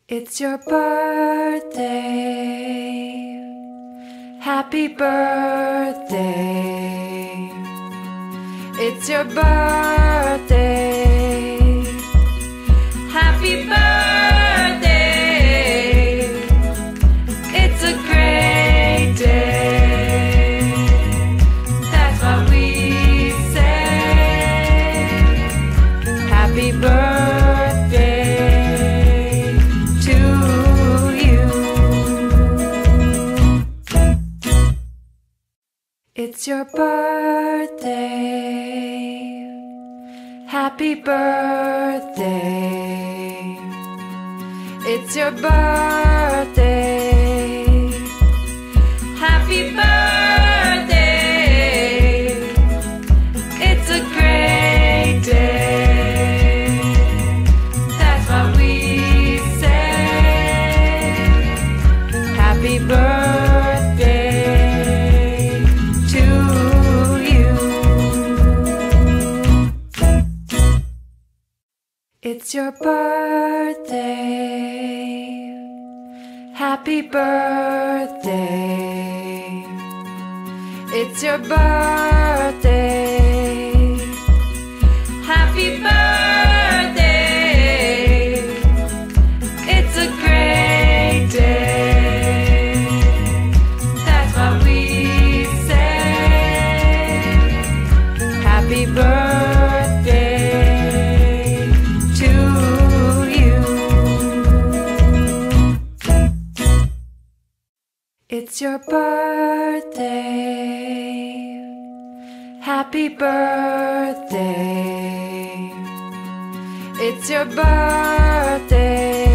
It's your birthday. Happy birthday. It's your birthday. Happy birthday. It's a great day. That's what we say. Happy birthday to you. It's your birthday. Happy birthday. It's your birthday. Happy birthday. It's a great day. That's what we say. Happy birthday to you. It's your birthday. Happy birthday. It's your birthday. Happy birthday. It's a great day. That's what we say. Happy birthday to you. It's your birthday. Happy birthday. It's your birthday.